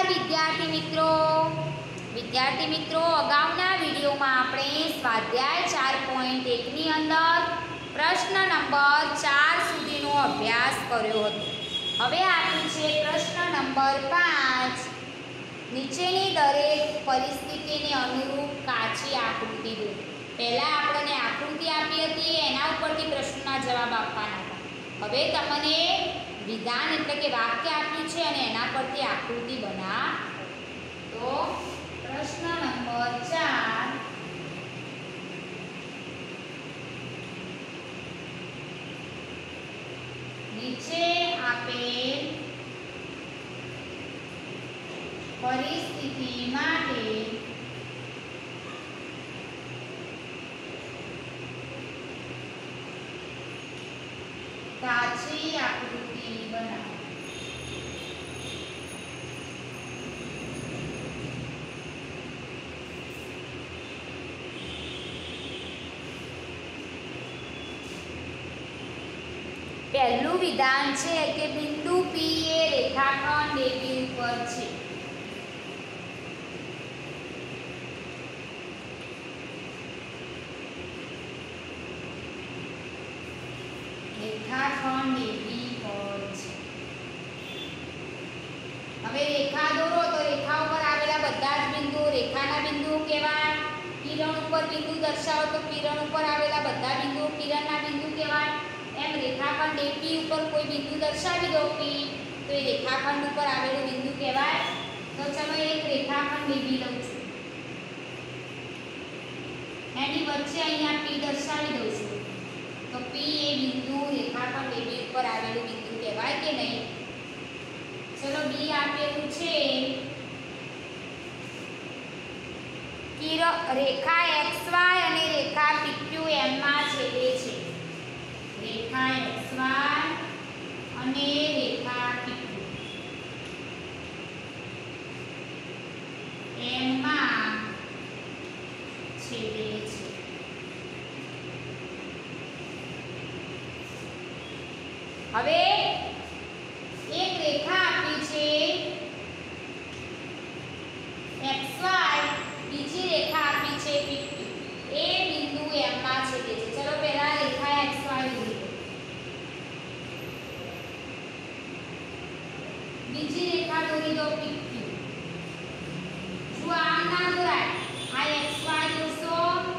વિદ્યાર્થી મિત્રો અગાઉના વિડીયોમાં આપણે સ્વાધ્યાય 4.1 ની અંદર પ્રશ્ન નંબર 4 સુધીનો અભ્યાસ કર્યો હતો. હવે આપ્યું છે પ્રશ્ન નંબર 5. નીચેની દરેક પરિસ્થિતિને અનુરૂપ કાચી આકૃતિ દો. પહેલા આપણને આકૃતિ આપી હતી, એના ઉપરથી પ્રશ્નના જવાબ આપવાના હતા. હવે તમને વિધાન એટલે કે વાક્ય આપ્યું છે અને એના પરથી આકૃતિ બના. તો પ્રશ્ન નંબર 4. નીચે આપેલ પરિસ્થિતિ માટે કાચી આકૃતિ બનાવો. પહેલું વિધાન છે કે બિંદુ P એ રેખાખંડ AB ઉપર છે. રેખાખંડ AB પર છે. હવે રેખા દોરો તો રેખા ઉપર આવેલા બધા જ બિંદુઓ રેખાના બિંદુઓ કહેવાય. કિરણ ઉપર બિંદુ દર્શાવો તો કિરણ ઉપર આવેલા બધા બિંદુઓ કિરણના બિંદુ કહેવાય. એમ રેખાખંડ AB ઉપર કોઈ બિંદુ દર્શાવી દો P, તો એ રેખાખંડ ઉપર આવેલું બિંદુ કહેવાય. તો ચલો એક રેખાખંડ AB લઉં છું, એની વચ્ચે અહીંયા P દર્શાવી દઉં છું. તો P એ બિંદુ રેખાખંડ AB ઉપર આવેલું બિંદુ કહેવાય કે નહીં? ચલો B આપેલું છે રેખા XY અને રેખા PQM માં છેદે છે. રેખા XY અને રેખા PQM માં છેદે છે. હવે એક રેખા આપી છે XY, બીજી રેખા આપી છે PQ. એ બિંદુ M માં છેદે છે. ચલો પહેલા રેખા XY લીધી, બીજી રેખા દોરી દો PQ. જો આમ ના દોરાય, આ XY દોરશો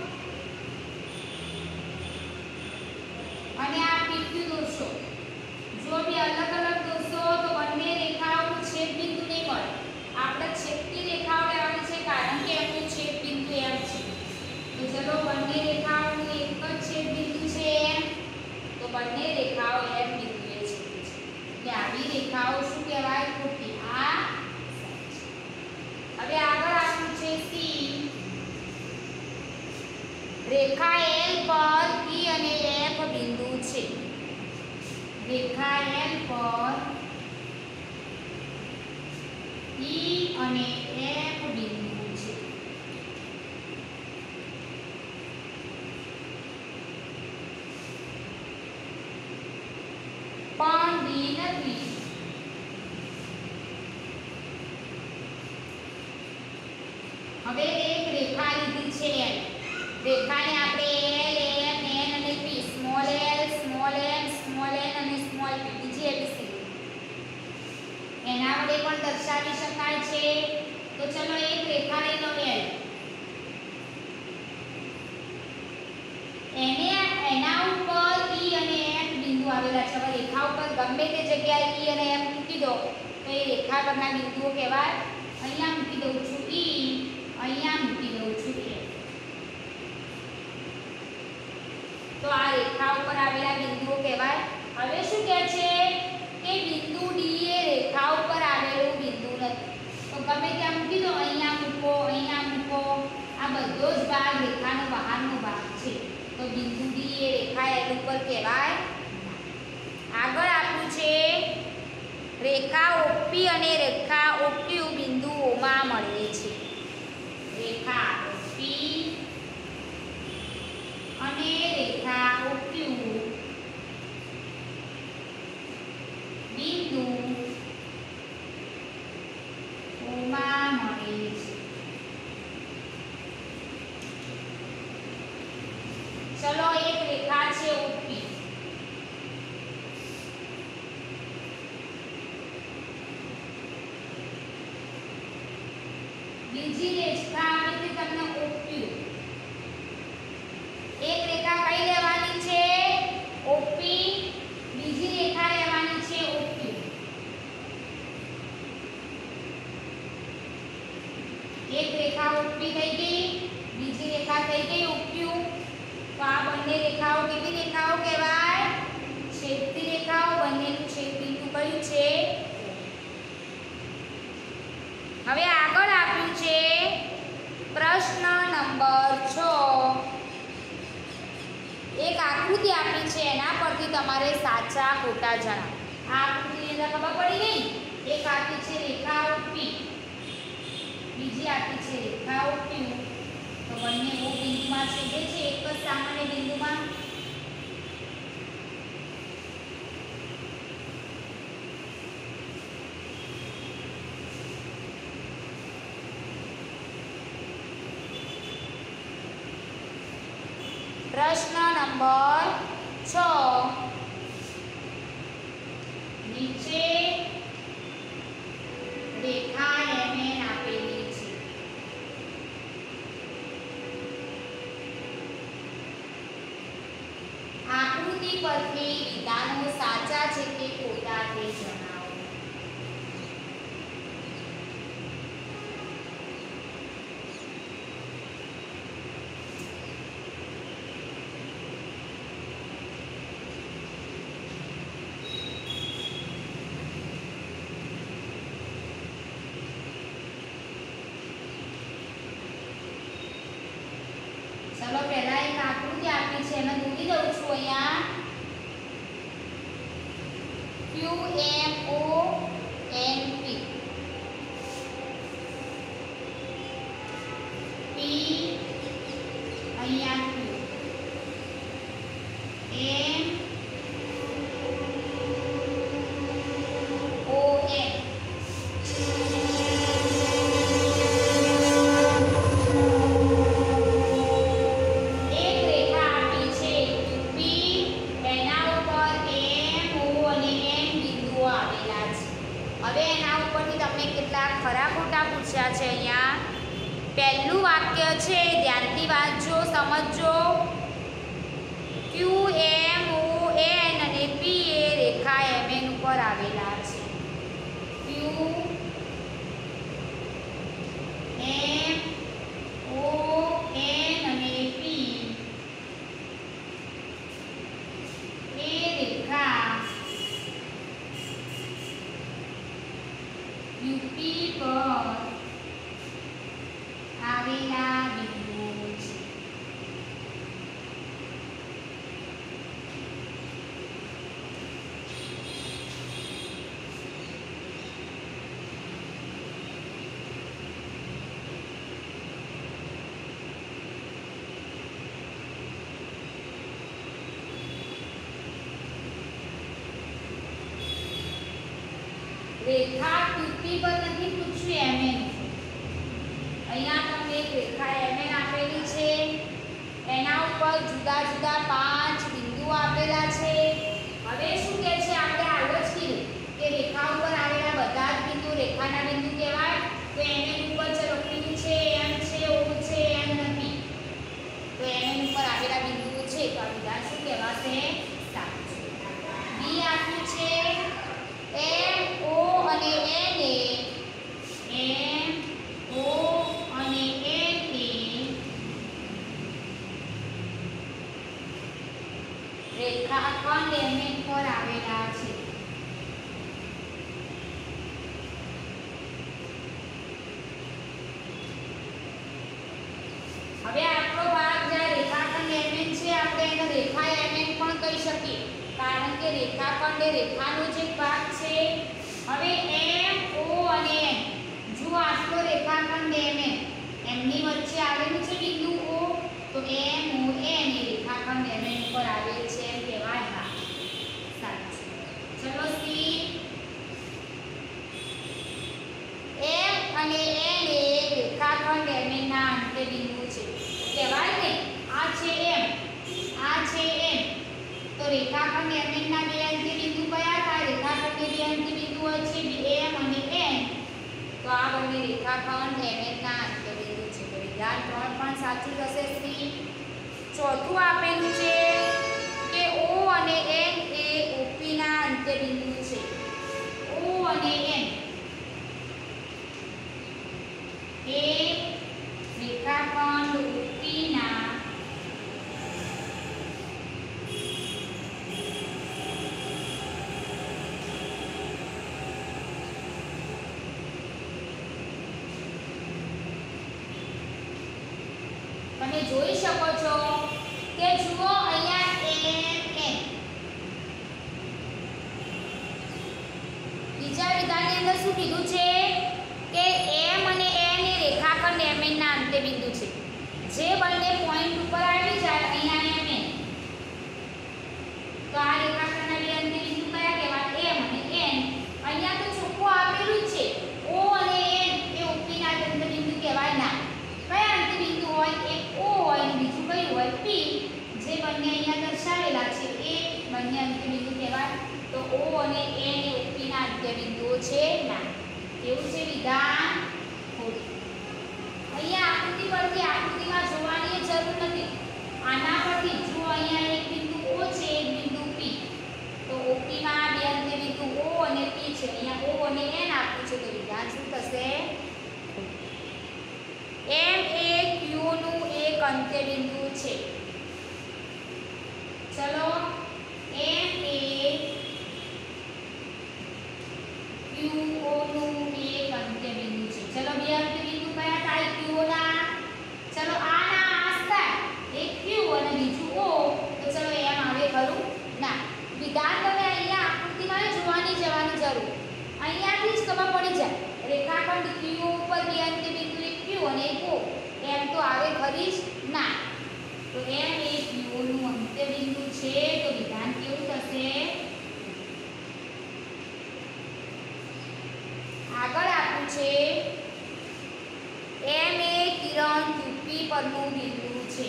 અને આ PQ દોરશો. જો બે અલગ અલગ દોરશો તો બંને રેખાઓનું છેદ બિંદુ નહીં મળે. આપણે છેદતી રેખાઓ લેવાની છે કારણ કે એમનું છેદ બિંદુ M છે. તો ચલો બંને રેખાઓનું એક જ છેદ બિંદુ છે M, તો બંને રેખાઓ M બિંદુએ છેદે છે. એટલે આવી રેખાઓ શું કહેવાય? ખોટી. આ હવે આગળ આપ્યું છે C. રેખા L પર E અને F બિંદુ છે. રેખા L પર E અને F બિંદુ છે. પણ D નથી. હવે એક રેખા લીધી છે L. રેખાને આપણે L, M, N અને P, small l, small m, small n અને સ્મોલ p, બીજી ABC એના વડે પણ દર્શાવી શકાય છે. તો ચલો એક રેખા લઈ લો L. એના ઉપર E અને F બિંદુ આવેલા છે. હવે રેખા ઉપર ગમે તે જગ્યાએ E અને F મૂકી દો તો એ રેખા પરના બિંદુઓ કહેવાય. અહીંયા મૂકી દઉં છું E, અહીંયા મૂકી દઉં છું F. તો આ રેખા ઉપર આવેલા બિંદુઓ કહેવાય. હવે શું કહે છે કે બિંદુ D એ રેખા ઉપર આવેલું બિંદુ નથી. તો ગમે ત્યાં મૂકી દો, અહીંયા મૂકો, અહીંયા મૂકો, આ બધો જ ભાગ રેખાનો બહારનો ભાગ છે. તો બિંદુ D એ રેખા L ઉપર કહેવાય. આગળ આપ્યું છે રેખા OP અને રેખા OQ બિંદુઓમાં મળે છે. રેખા OP અને રેખા OQ બિંદુ ચલો એક રેખા છે OP, બીજી રેખા આપી તમને OQ, એક રેખા કઈ લેવાની છે OP, બીજી રેખા લેવાની છે OQ. એક રેખા OP થઈ ગઈ, બીજી રેખા થઈ ગઈ OQ. તો આ બંને રેખાઓ કેવી રેખાઓ કહેવાય? છેદતી રેખાઓ. બંનેનું છેદ બિંદુ કયું છે? હવે આગળ આપ્યું છે પ્રશ્ન નંબર 6. એક આકૃતિ આપી છે, એના પરથી તમારે સાચા ખોટા જણાવો. આ આકૃતિની અંદર ખબર પડી ગઈ? એક આપી છે રેખા OP, બીજી આપી છે રેખા OQ. તો બંને O બિંદુમાં છેદે છે, એક જ સામાન્ય બિંદુમાં. પ્રશ્ન નંબર 6. નીચે રેખા MN આપેલી છે. આકૃતિ પરથી વિધાનો સાચા છે કે ખોટા તે જણાવો. ચલો પહેલા એક આકૃતિ આપી છે, એમાં દોરી દઉં છું અહીંયા. QMONP, P અહીંયા Q, M O N. ખરા ખોટા પૂછ્યા છે અહીંયા. પહેલું વાક્ય છે, ધ્યાનથી વાંચજો, સમજજો. QMON અને P એ રેખા MN ઉપર આવેલા છે. QMON અને P એ રેખા UP પર આવેલા બિંદુઓ છે. રેખા QP પર નથી પૂછ્યું, MN. અહીંયા તમને એક રેખા MN આપેલી છે, એના ઉપર જુદા જુદા 5 બિંદુઓ આપેલા છે. હવે શું કહે છે? આપણે આગળ જ કીધું કે રેખા ઉપર આવેલા બધા જ બિંદુ રેખાના બિંદુ કહેવાય. તો MN ઉપર ચલો Q છે, M છે, O છે, M નથી. તો MN ઉપર આવેલા બિંદુઓ છે, તો આ વિધાન શું કહેવાશે? સાચું. B આપ્યું છે M O અને N એ M O અને N એ રેખાખંડ MN પર આવેલા છે. હવે આપણો ભાગ જ્યાં રેખાખંડ MN છે, આપણે એને રેખા MN પણ કહી શકીએ, કારણ કે રેખાખંડ એ રેખાનો જ એક ભાગ છે. હવે M O અને N, જો આટલો રેખાખંડ MN, એમની વચ્ચે આવેલું છે બિંદુ O, તો M O N એ રેખાખંડ MN પર આવેલ છે એમ કહેવાય. હા, સાચું. ચલો C. M અને N એ રેખાખંડ MN ના અંતે બિંદુ છે. કહેવાય ને, આ છે M, આ છે એમ, તો રેખાખંડ MN ના બે અંત્ય બિંદુ કયા થાય? રેખાખંડની બે અંત્ય બિંદુઓ છે M અને N, તો આ બંને રેખાખંડ MN ના અંત્ય બિંદુ છે. તો વિધાન 3 પણ સાચું થશે. સી. ચોથું આપેલું છે કે O અને N એ OP ના અંત્ય બિંદુ છે. O અને N એ રેખાખંડ OP ના તમે જોઈ શકો છો કે જુઓ અહીંયા MN બીજા વિધાનની અંદર શું કીધું છે કે M અને N એ રેખાખંડ MN ના અંત્ય બિંદુ છે. જે બંને પોઈન્ટ ઉપર આવી જાય અહીંયા MN, તો આ રેખાખંડના બે અંત્ય બિંદુ કયા કહેવાય? M અને N. અહીંયા તો ચોખ્ખું આપેલું જ છે O અને N એ OP ના અંત્ય બિંદુ કહેવાય ના. કયા અંત્ય બિંદુ હોય? એક O હોય અને બીજું કયું હોય? P. જે બંને અહીંયા દર્શાવેલા છે એ બંને અંત્ય બિંદુ કહેવાય. તો O અને N એ OP ના અંત્ય બિંદુઓ છે ના. એવું છે વિધાન 4. અહીંયા આકૃતિ પરથી આકૃતિમાં જોવાની જરૂર નથી. આના પરથી જો અહીંયા એક બિંદુ O છે, એક બિંદુ P, તો OP માં બે અંત્ય બિંદુ O અને P છે. અહીંયા O અને N આપ્યું છે, તો વિધાન શું થશે? M એ Q નું એક અંત્ય બિંદુ છે. ચલો, M એ Q નું એક અંત્ય બિંદુ છે. ચલો, બે અંત્ય બિંદુ કયા થાય? Q ના. ચલો, આ ના આસ થાય, એક Q અને બીજું O, તો ચલો M આવે ખરું? ના. વિધાન તમે અહીંયા આકૃતિમાં જોવાની જવાની જરૂર. અહીંયાથી જ ખબર પડી જાય. રેખાખંડ Q ઉપર બે અંત્ય બિંદુ એક Q અને એક O, M તો આવે ખરી જ ના. તો M એ Q નું અંત્ય બિંદુ છે. તો વિધાન કેવું થશે? આગળ આપ્યું છે M એ કિરણ QP પરનું બિંદુ છે.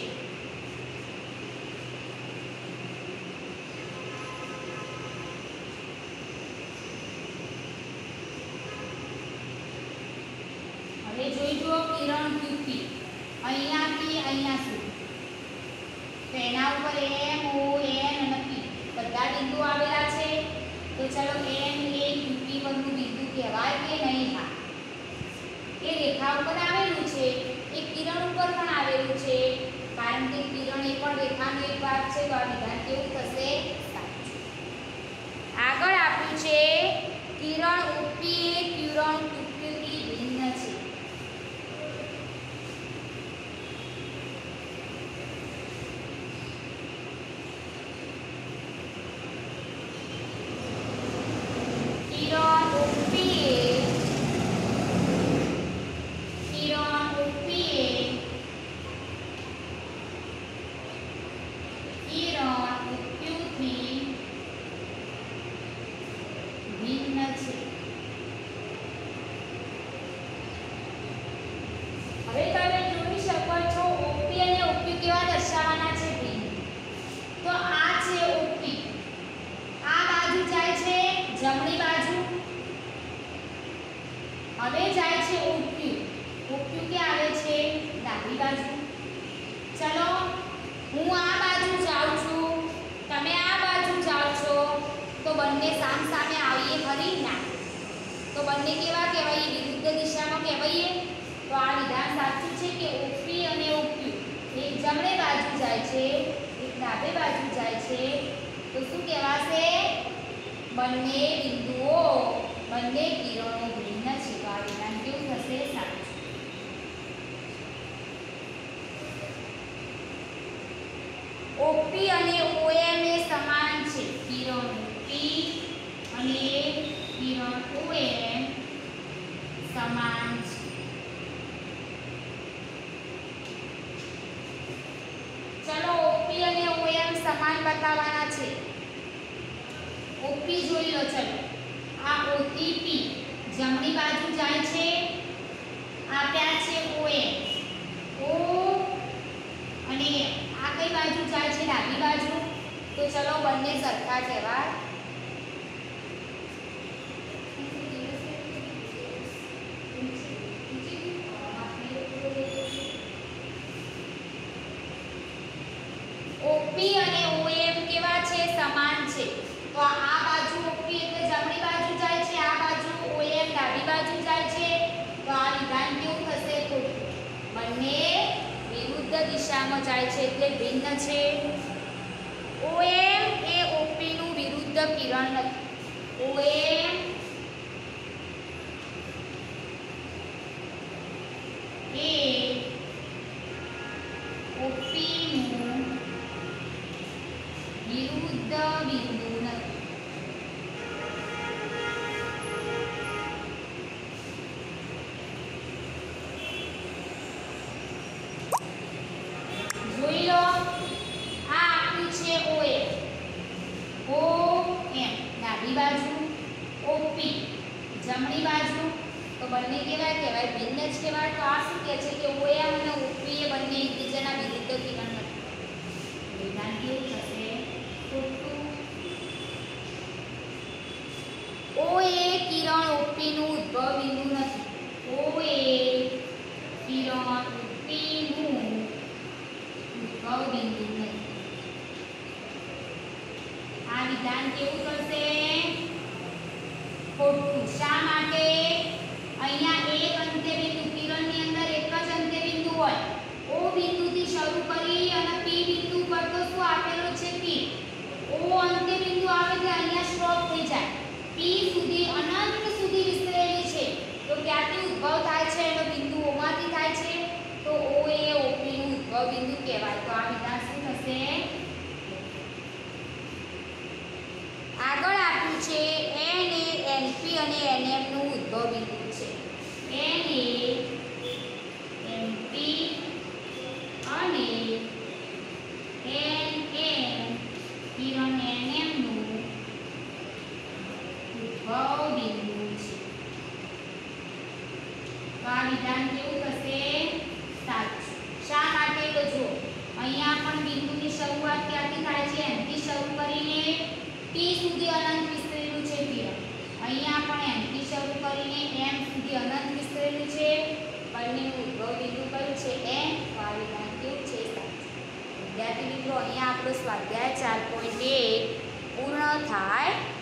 હવે જોઈ જુઓ કિરણ QP અહીંયાથી અહીંયા સુધી, તો એના ઉપર M, O, N અને P બધા બિંદુ આવેલા છે. તો ચલો, M એ QP પરનું બિંદુ કહેવાય કે નહીં? હા, એ રેખા ઉપર આવેલું છે, એ કિરણ ઉપર પણ આવેલું છે, કારણ કે કિરણ એ પણ રેખાનો એક ભાગ છે. તો આ વિધાન કેવું થશે? સાચું. આગળ આપ્યું છે કિરણ OP એ કિરણ QP થી ભિન્ન છે. હવે તમે જોઈ શકો છો OP અને OQ કેવા દર્શાવવાના છે ભિન્ન. તો આ છે OP, આ બાજુ જાય છે જમણી બાજુ, હવે જાય છે OQ. OQ કે આવે છે ડાબી બાજુ. ચલો, હું આ બાજુ જાઉં છું, તમે આ બાજુ જાઓ છો, તો બંને સામ સામે આવીએ ખરી? ના. તો બંને કેવા કહેવાય? વિરુદ્ધ દિશામાં કહેવાય. તો આ વિધાન સાચું છે કે OP અને OQ એક જમણે બાજુ જાય છે, એક ડાબે બાજુ જાય છે, તો શું કહેવાશે? બંને બિંદુઓ, બંને કિરણો ભિન્ન છે. તો આ વિધાન કેવું થશે? સાચું. OP અને OM એ સમાન છે. કિરણ OP અને કિરણ OM સમાન છે. ચલો, OP અને OM સમાન બતાવવાના છે. OP જોઈ લો. ચલો, આ OP જમણી બાજુ જાય છે, આ ત્યાં છે OM, O અને આ કઈ બાજુ જાય છે? ડાબી બાજુ, તો ચલો બંને સરખા કહેવાય. OP અને OM કેવા છે? સમાન છે. તો આ બાજુ OP એટલે જમણી બાજુ જાય છે, આ બાજુ OM ડાબી બાજુ જાય છે. તો આ વિધાન કેવું થશે? ખોટું. બંને વિરુદ્ધ દિશામાં જાય છે એટલે ભિન્ન છે. OM એ OP નું વિરુદ્ધ કિરણ નથી. OM એ OP નું વિરુદ્ધ બિંદુ નથી. જોઈ લો, આ આપ્યું છે OM ડાબી બાજુ, OP જમણી બાજુ. તો બંને કેવા કહેવાય? ભિન્ન જ કહેવાય. તો આ શું કહે છે કે OM અને OP એ બંને એકબીજાના વિરુદ્ધ કિરણ નથી. વિધાન કેવું થશે? ખોટું. O એ કિરણ OP નું ઉદ્ભવ બિંદુ નથી. O એ કિરણ OP નું ઉદ્ભવ બિંદુ નથી. આ વિધાન કેવું થશે? ખોટું. શા માટે? અહીંયા એક અંત્યબિંદુ, કિરણની અંદર એક જ અંત્યબિંદુ હોય. O બિંદુથી શરૂ કરી અને P બિંદુ પર તો શું આપેલો છે? P. O અંત્યબિંદુ આવે એટલે અહીંયા સ્ટોપ થઈ જાય. P સુધી અનંત સુધી વિસ્તરેલી છે. તો ક્યાંથી ઉદ્ભવ થાય છે? એનો બિંદુ O માંથી થાય છે. તો O એ OP નું ઉદ્ભવ બિંદુ કહેવાય. તો આ વિધાન શું થશે? આગળ આપ્યું છે N એ NP અને NM નું ઉદ્ભવ બિંદુ છે. N એ NP અને NM કિરણ NM નું ઉદ્ભવ બિંદુ છે. તો આ વિધાન કેવું થશે? સાચું. શા માટે? તો જો અહીંયા પણ બિંદુની શરૂઆત ક્યાંથી થાય છે? M થી શરૂ કરીને T સુધી અનંત વિસ્તરેલું છે કિરણ. અહીંયા પણ M થી શરૂ કરીને M સુધી અનંત વિસ્તરેલું છે. બંનેનું ઉદ્ભવ બિંદુ કયું છે? M. તો આ વિધાન કેવું છે? સાચું. વિદ્યાર્થી મિત્રો, અહીંયા આપણો સ્વાધ્યાય 4.1 પૂર્ણ થાય